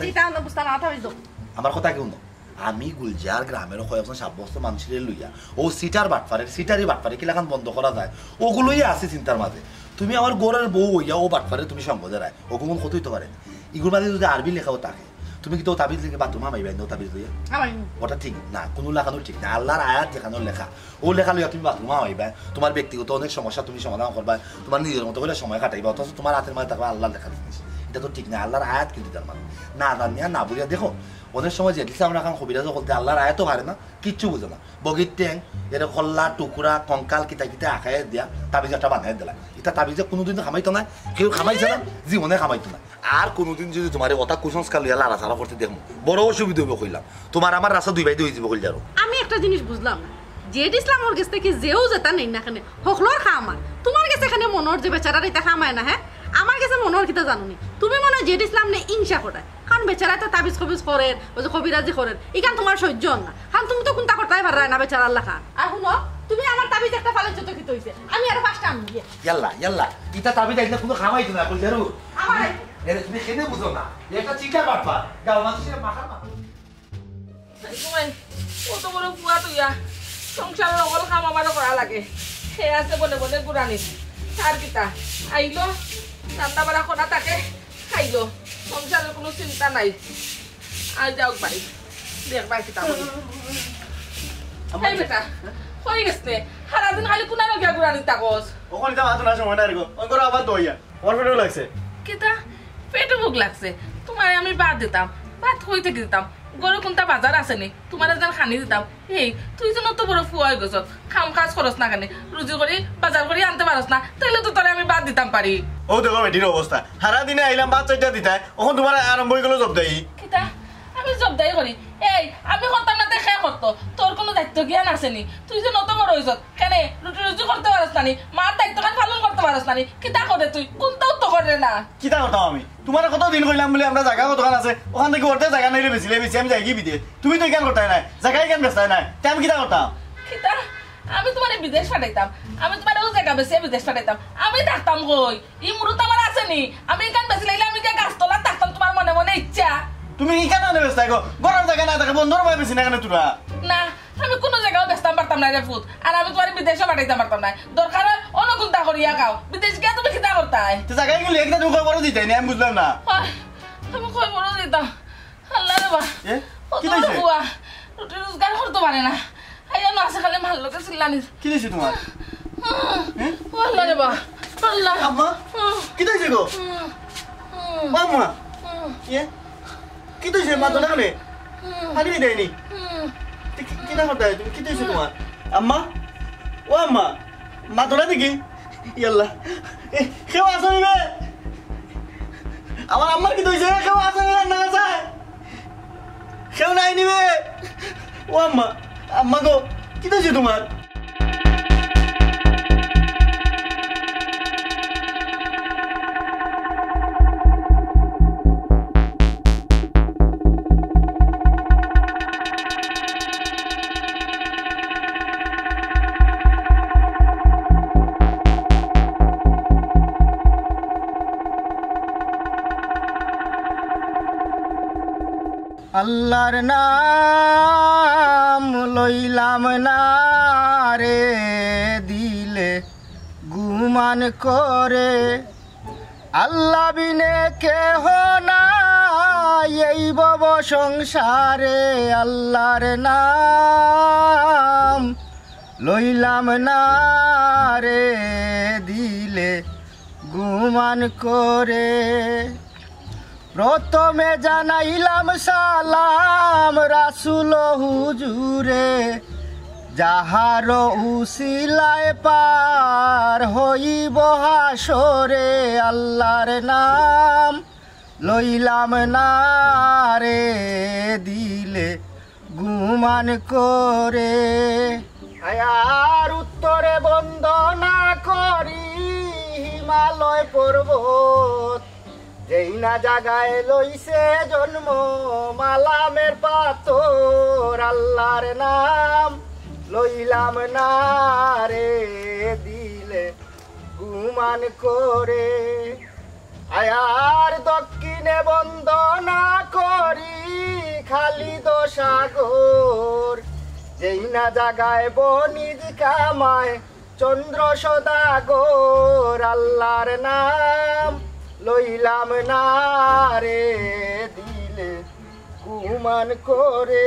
আমার কথা কেউ না আমি গুলজার গ্রামের কয়েকজন সাব্যস্ত মানুষের লইয়া ও সিটার বাটফারের সিটারি বাটফারে কিলাখান বন্ধ করা যায় ওগুলোই আছে চিন্তার মাঝে তুমি আমার গোড়ের বউ হইয়া ও বাটফারে তুমি সম্বোধে রায় ও কোন ক্ষতি হইতে পারে এগুলোর মাঝে যদি আরবি লেখাও থাকে তুমি কি তো তাবিজ লিখে বা তোমার মাইবাই নো তাবিজ লইয়া ওটা ঠিক না কোনো লেখানো ঠিক না আল্লাহর আয়াত যেখানে লেখা ও লেখা লইয়া তুমি বাথরুমা হইবা তোমার ব্যক্তিগত অনেক সমস্যা তুমি সমাধান করবা তোমার নিজের মতো করে সময় কাটাইবা অথচ তোমার হাতের মাঝে থাকবে আল্লাহ লেখা জিনিস এটা তো ঠিক না আল্লাহর আয়াত কিন্তু তার মানে না জানিয়া না বুঝিয়া দেখো অনেক সময় যে দিচ্ছে আমরা এখন কবিরাজ করতে আল্লাহর আয়াতও পারে না কিচ্ছু বুঝে না বগির ট্যাং এর খল্লা টুকরা কঙ্কাল কিতা কিতা আঁকায় দিয়া তাবিজ একটা বানাই দিলা এটা তাবিজে কোনোদিন খামাইতো না কেউ খামাইছে না জীবনে খামাইতো না আর কোনোদিন যদি তোমার কথা কুসংস্কার লইয়া লাড়া চাড়া করতে দেখো বড় অসুবিধা হইব কইলাম তোমার আমার রাস্তা দুই বাইতে হয়ে যাব কইল আমি একটা জিনিস বুঝলাম না জেড ইসলামর কাছ থেকে যেও যেতা নেই না এখানে হকলর খামা তোমার কাছে এখানে মনোর যে বেচারার এটা খামায় না হ্যাঁ আমার কাছে মনোর কিতা জানো নি তুমি মনে হয় জেড ইসলাম নে ইনশা করায় কারণ বেচারা তো তাবিজ কবিজ করেন ওই যে কবিরাজি করেন এখান তোমার সহ্য না কারণ তুমি তো কোনটা করতেই পার না বেচারা আল্লাহ খান আর শুনো তুমি আমার তাবিজ একটা ফালে যত কি হইছে আমি আর পাঁচটা আনি দিয়ে ইয়াল্লা ইয়াল্লা ইটা তাবিজ আইলে কোনো খামাইতো না কইল আমার এর তুমি খেতে বুঝো না এটা চিটা বাটপা গাও মানুষের মাখার মা তোমার কত বড় কুয়া তুইয়া সংসারের অকল কাম আমারও করা লাগে সে আছে বলে বলে গুড়ানি আর কিতা আইলো রান্না বাড়া করা তাকে খাইলো সংসারের কোনো চিন্তা নাই আর যাও ভাই দেখ ভাই কিতা এই বেটা হয়ে গেছে সারাদিন খালি কোনা নগিয়া গুড়ানি তাকস ওখানে যা হাত না সময় না রেগো ওই করে আবার দইয়া আমার পেটেও লাগছে কিতা পেটে ভোগ লাগছে তোমার আমি বাদ দিতাম ভাত হইতে দিতাম গরু কোনটা বাজার আছে নি তোমার যেন খানি দিতাম এই তুই যেন তো বড় ফুয়া হয়ে গেছ খাম কাজ খরচ না কেন রুজি করে বাজার করে আনতে পারস না তাহলে তো তোরে আমি বাদ দিতাম পারি ও দেখো বেটির অবস্থা সারা দিনে আইলাম ভাত চাইটা দিতাই ওখান তোমার আরম্ভ হয়ে গেল জব দেই কিতা আমি জবদাই করি এই আমি করতাম না দেখে করতো তোর কোনো দায়িত্ব জ্ঞান আসেনি তুই যে নত বড় হইছ কেন রুটি রুজি করতে পারস না মার দায়িত্ব পালন করতে পারস না কিতা করে তুই কোনটাও তো করে না কিতা করতাম আমি তোমার কত দিন কইলাম বলে আমরা জায়গা কতখান আছে ওখান থেকে ওরতে জায়গা নাইলে বেশিলে বেশি আমি যাই কি বিদে তুমি তো কেন করতাই নাই জায়গায় কেন বেচতাই নাই তে আমি কিতা করতাম কিতা আমি তোমার বিদেশ পাঠাইতাম আমি তোমার ও জায়গা বেশি বিদেশ পাঠাইতাম আমি থাকতাম কই ই মুরুত আমার আসেনি আমি এখান বেশি লাইলে আমি গাছতলা থাকতাম তোমার মনে মনে ইচ্ছা তুমি কি কেন বেচতাই গো গরম জায়গা না থাকে বন্ধুর ভাই বেশি না কেন তোরা না আমি কোনো জায়গাও বেচতাম পারতাম না রে ফুট আর আমি তোমার বিদেশে পাঠাইতে পারতাম না দরকার হয় অন্য কোনটা করিয়া খাও বিদেশ গিয়া তুমি কিতা করতাই তো জায়গায় গেলে একটা তুমি বড় দিতাই না আমি বুঝলাম না আমি কই বড় দিতাম আল্লাহ রে বা এ কি কি দিছে বুয়া রুটি রোজগার করতে পারে না আইয়া না আছে খালি ভাল লোকে চিল্লানি কি দিছে তোমার আল্লাহ রে বা আল্লাহ আম্মা কি দিছে গো আম্মা এ কি দিছে মা তো না কেন পানি দেয়নি কি না করতে তুমি কি দিছে তোমার আম্মা ও আম্মা মা তো না দেখি ইয়াল্লাহ এ কেউ আসনি রে আমার আম্মার কি দিছে কেউ আসনি না যায় কেউ নাই নিবে ও আম্মা আম্মা গো কি দিছে তোমার আল্লাহর নাম লইলাম না রে দিলে গুমান করে আল্লাহ বিনে কেহ নাই এই ভব সংসারে আল্লাহর নাম লইলাম না রে দিলে গুমান করে প্রথমে জানাইলাম সালাম রাসূল হুজুরে যাহার উসিলায় পার হইব হাসরে আল্লাহর নাম লইলাম না রে দিলে গুমান করে আয়ার উত্তরে বন্দনা করি হিমালয় পর্বত যেই না জাগায় লইছে জন্ম মালামের পাথর আল্লাহর নাম লইলাম না রে দিলে গুমান করে আয়ার দক্ষিণে বন্দনা করি খালিদ সাগর যেই না জাগায় বনিজ কামায় চন্দ্র সদাগর আল্লাহর নাম লইলাম না রে দিলে গুমান করে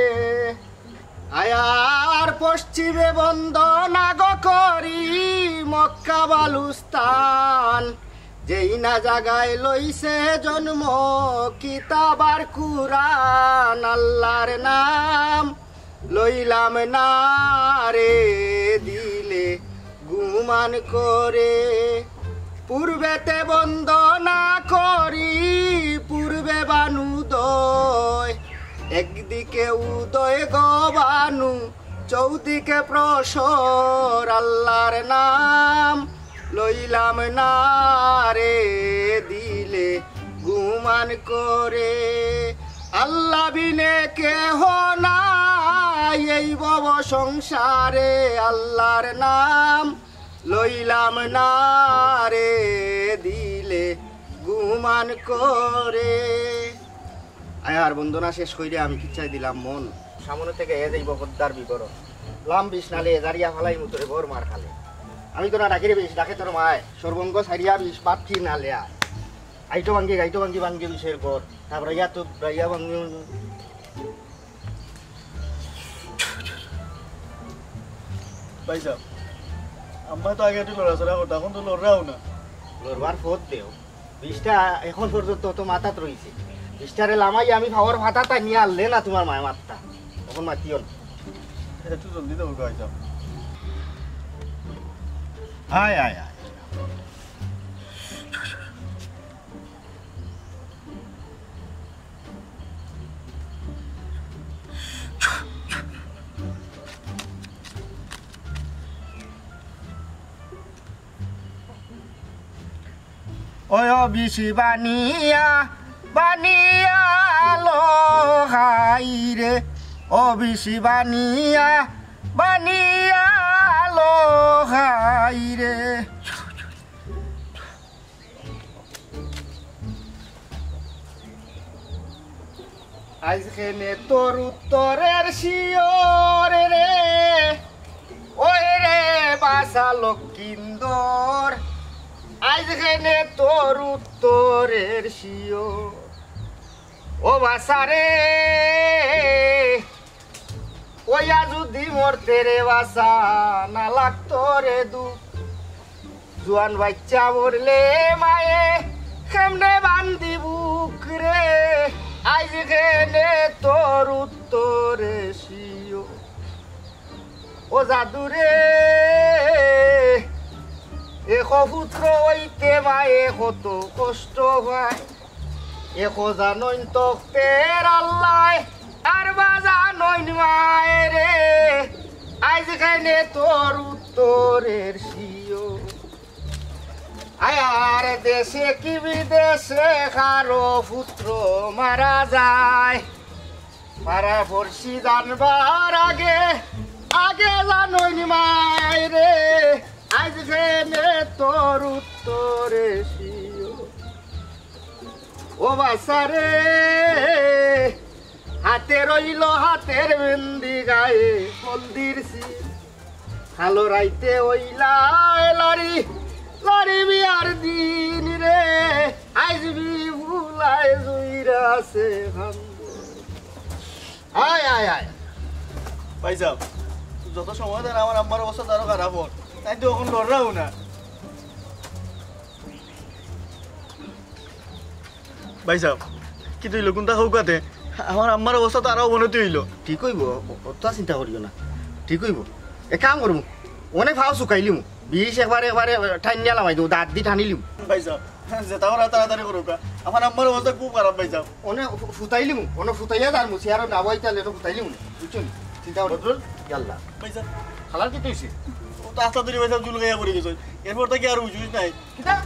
আয়ার পশ্চিমে বন্দনা গো করি মক্কা বালুস্তান যেই না জাগায় লইছে জন্ম কিতাব আর কুরআন আল্লাহর নাম লইলাম না রে দিলে গুমান করে পূর্বেতে বন্দনা করি পূর্বে বানুদয় একদিকে উদয় গবানু চৌদিকে প্রসর আল্লাহর নাম লইলাম না রে দিলে গুমান করে আল্লাহ বিনে কেহ নাই এই ভব সংসারে আল্লাহর নাম লইলাম না রে দিলে গুমান করে আয়ার বন্দনা শেষ কইরে আমি কিচ্ছাই দিলাম মন সামনে থেকে এ যাইব পদ্মার বিবরণ লাম বিছনালে এজারিয়া ফালাই মুতরে বর মার খালে আমি তোরা ডাকি রে বিষ ডাকে তোর মায় সর্বঙ্গ সারিয়া বিষ পাত কি না লেয়া আইটো ভাঙ্গি গাইটো ভাঙ্গি ভাঙ্গি বিষের কর তারপরে ইয়া তো ইয়া ভাঙ্গি ভাই সাহেব আম্মা তো আগে একটু লড়াচড়া করতো এখন তো লড়রাও না লড়বার ফোট দেও বিষটা এখন পর্যন্ত তো মাথাত রয়েছে বিষটারে লামাই আমি খাওয়ার ভাতাটা নিয়ে আনলে না তোমার মায় মাত্তা তখন মাতিও না একটু জলদি দেবো ভাই সাহেব আয় আয় আয় ওই বিশি বানিয়া বানিয়া লো হাই রে ও বিশি বানিয়া বানিয়া লো হাই রে আজখানে তোর উত্তরের শিওর রে ওই রে বাসা লক্ষিন্দর আজখানে তোর উত্তরের শিওর ও বাসা রে ওইয়া যদি মরতে রে বাসা না লাগতো রে দুঃখ জোয়ান বাচ্চা মরলে মায়ে কেমনে বান্দি বুক রে আজখানে তোর উত্তরে শিও ও জাদুরে এখ পুত্র হইতে মায়ে কত কষ্ট হয় এখ জানইন তক্তের আল্লাহ আর বা জানইন মায়ে রে আজখানে তোর উত্তরের শিও আয়ার দেশে কি বিদেশে কারো পুত্র মারা যায় মারা পড়ছি জানবার আগে আগে জানইন মায় রে আজখানে তোর উত্তরে শিও ও বাসারে হাতে রইল হাতের মেহেন্দি গায়ে হলদির সিল কালো রাইতে ওইলা লারি লারি বিয়ার দিন রে আইজবি ভুলাই জুইরা আছে আয় আয় আয় ভাই সাহেব যত সময় দেন আমার আম্মার অবস্থা তারও খারাপ হন তাই তো এখন লড়রাও না ভাই সাহেব কি তুই লকুনটা হৌকাতে আমার আম্মার অবস্থা তো আরো অবনতি হইল ঠিক হইব অত চিন্তা করিও না ঠিক হইব এ কাম করবো অনেক ভাও শুকাইলিম বিষ একবারে একবারে ঠাই নিয়ে লামাই দেবো দাঁত দি টানিলিম ভাই সাহেব যেটা করা তাড়াতাড়ি করুক আমার আম্মার অবস্থা খুব খারাপ ভাই সাহেব অনেক ফুটাইলিম অনেক ফুটাইয়া যার মুছি আর নাবাই তাহলে তো ফুটাইলিম বুঝছো চিন্তা বদল ইয়াল্লা ভাই সাহেব খালার কি তৈছে ও তো আস্তা ধরে ভাই সাহেব জুল গাইয়া পড়ে গেছে এরপর থেকে আর বুঝিস নাই কিটা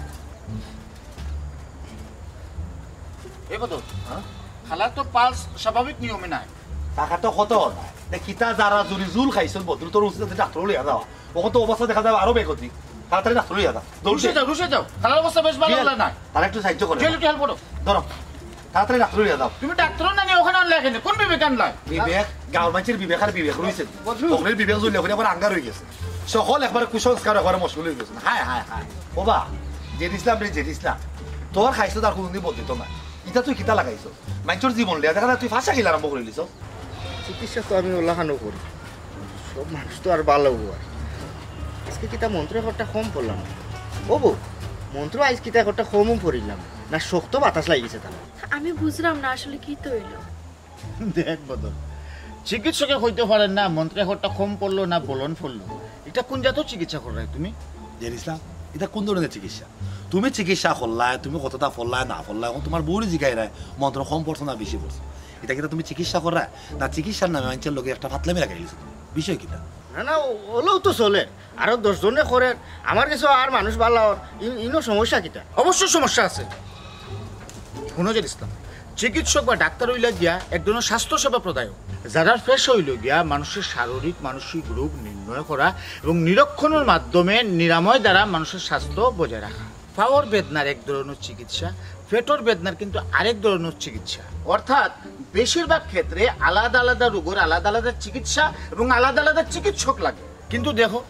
এ কত খালার তো পালস স্বাভাবিক নিয়মে নাই টাকা তো কত কিতা যারা যদি জুল খাইছিল বদল তোর উচিত ডাক্তার লিয়া যাওয়া ওখান তো অবস্থা দেখা যাবে আরো বেগতি তাড়াতাড়ি ডাক্তার লিয়া যা রুশে যাও রুশে যাও খালার অবস্থা বেশ ভালো হলো না তারা একটু সাহায্য করে চলো হেল্প করো ধরো তাড়াতাড়ি ডাক্তার লিয়া যাও তুমি ডাক্তার না নিয়ে ওখানে আনলে কেন কোন বিবেক আনলাই বিবেক গাঁর মানুষের বিবেক আর বিবেক রয়েছে ওখানে বিবেক জ্বলে ওখানে আবার আঙ্গার হয়ে গেছে সকল একবার কুসংস্কার একবার মশগুল হয়ে গেছে হায় হায় হায় ওবা যে দিসলাম রে যে দিসলাম তোর খাইছো তার কোনদিন বদলিত না এটা তুই কিতা লাগাইছো মানুষের জীবন লিয়া দেখা তুই ফাঁসা গিলা আরম্ভ করে দিছ চিকিৎসা তো আমি ওলাখানো করি সব মানুষ তো আর ভালো আর আজকে কিতা মন্ত্র একটা কম পড়লাম ও বউ মন্ত্র আজ কিতা একটা কমও পড়িলাম না শক্ত বাতাস লাগিয়েছে তার আমি বুঝলাম না আসলে কি তৈল দেখ বদল চিকিৎসকে হইতে পারেন না মন্ত্রে একটা কম পড়লো না বলন পড়লো এটা কোন জাতীয় চিকিৎসা করলে তুমি জানিসলাম এটা কোন ধরনের চিকিৎসা তুমি চিকিৎসা করলাই তুমি কতটা ফললাই না ফললাই এখন তোমার বউরে জিগাই রায় মন্ত্র কম পড়ছো না বেশি পড়ছো এটা কিটা তুমি চিকিৎসা করা না চিকিৎসার নামে মানুষের লোকে একটা ফাতলামি লাগাই দিয়েছো বিষয় কিটা না না হলেও তো চলে আরো দশজনে করে আমার কাছে আর মানুষ ভালো ইনো সমস্যা কিটা অবশ্যই সমস্যা আছে শুনো যে ইসলাম চিকিৎসক বা ডাক্তার হইলে গিয়া এক ধরনের স্বাস্থ্যসেবা প্রদায়ক যারা ফ্রেশ হইল গিয়া মানুষের শারীরিক মানসিক রোগ নির্ণয় করা এবং নিরীক্ষণের মাধ্যমে নিরাময় দ্বারা মানুষের স্বাস্থ্য বজায় রাখা পাওয়ার বেদনার এক ধরনের চিকিৎসা পেটর বেদনার কিন্তু আরেক ধরনের চিকিৎসা অর্থাৎ বেশিরভাগ ক্ষেত্রে আলাদা আলাদা রোগের আলাদা আলাদা চিকিৎসা এবং আলাদা আলাদা চিকিৎসক লাগে কিন্তু দেখো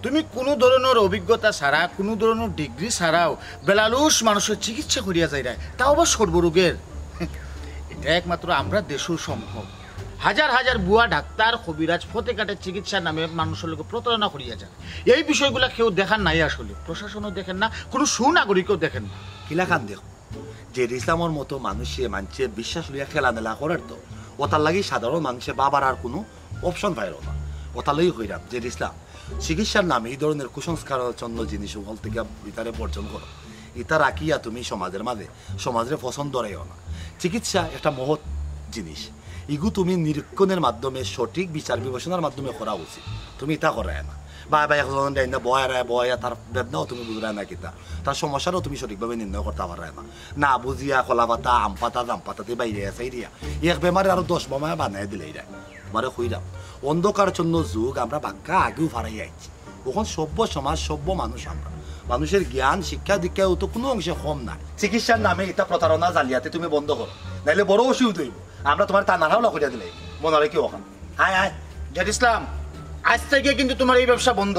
তুমি কোনো ধরনের অভিজ্ঞতা ছাড়া কোনো ধরনের ডিগ্রি ছাড়াও বেলালুস মানুষের চিকিৎসা করিয়া যাই রায় তাও আবার সর্বরোগের। এটা একমাত্র আমরা দেশেও সম্ভব। হাজার হাজার বুয়া ডাক্তার কবিরাজ ফতে কাটের চিকিৎসার নামে মানুষের লোক প্রতারণা করিয়া যায়। এই বিষয়গুলো কেউ দেখান নাই, আসলে প্রশাসনও দেখেন না, কোনো সুনাগরিকও দেখেন না। কিলা খান দেখো যে ইসলামের মতো মানুষে মানুষের বিশ্বাস লইয়া খেলা মেলা করার তো ওটার লাগি সাধারণ মানুষের বাবার আর কোনো অপশন পাইল না। ওটার লাগি হইলাম যে ইসলাম চিকিৎসার নামে এই ধরনের কুসংস্কারচ্ছন্ন জিনিস হল থেকে ভিতরে বর্জন করো। এটা রাখিয়া তুমি সমাজের মাঝে সমাজের পছন্দ রাইও না। চিকিৎসা একটা মহৎ জিনিস, ইগু তুমি নিরীক্ষণের মাধ্যমে সঠিক বিচার বিবেচনার মাধ্যমে করা উচিত। তুমি এটা করায় না বা বা এখন না বয় রায় বয়া তার বেদনাও তুমি বুঝরায় না কিতা তার সমস্যারও তুমি সঠিকভাবে নির্ণয় করতে পারায় না। না বুঝিয়া কলা পাতা আম পাতা জাম পাতাতে বাইরে আছে দিয়া এক বেমারে আরো দশ বোমায় বানাই দিলে এরা মানে হইলাম অন্ধকারচ্ছন্ন যুগ আমরা বাক্কা আগেও ফারাই আইছি। ওখান সভ্য সমাজ সভ্য মানুষ আমরা, মানুষের জ্ঞান শিক্ষা দীক্ষাও তো কোনো অংশে কম নাই। চিকিৎসার নামে এটা প্রতারণা জালিয়াতে তুমি বন্ধ করো, নাইলে বড় অসুবিধা হইব। আমরা তোমার তা নাড়াও করিয়া দিলে মনে হয় কি ওখান হায় হায় জাহিদ ইসলাম আজ থেকে কিন্তু তোমার এই ব্যবসা বন্ধ।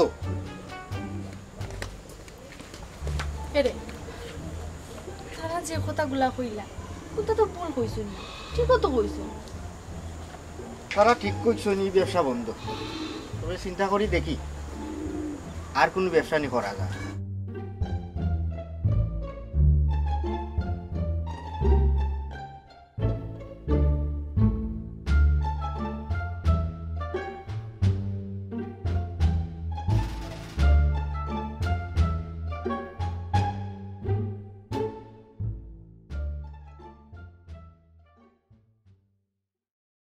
এরে তারা যে কথাগুলা কইলা কথা তো ভুল কইছো না, ঠিকও তো কইছো। তারা ঠিক কইছো নি ব্যবসা বন্ধ, তবে চিন্তা করি দেখি আর কোন ব্যবসা নি করা যায়।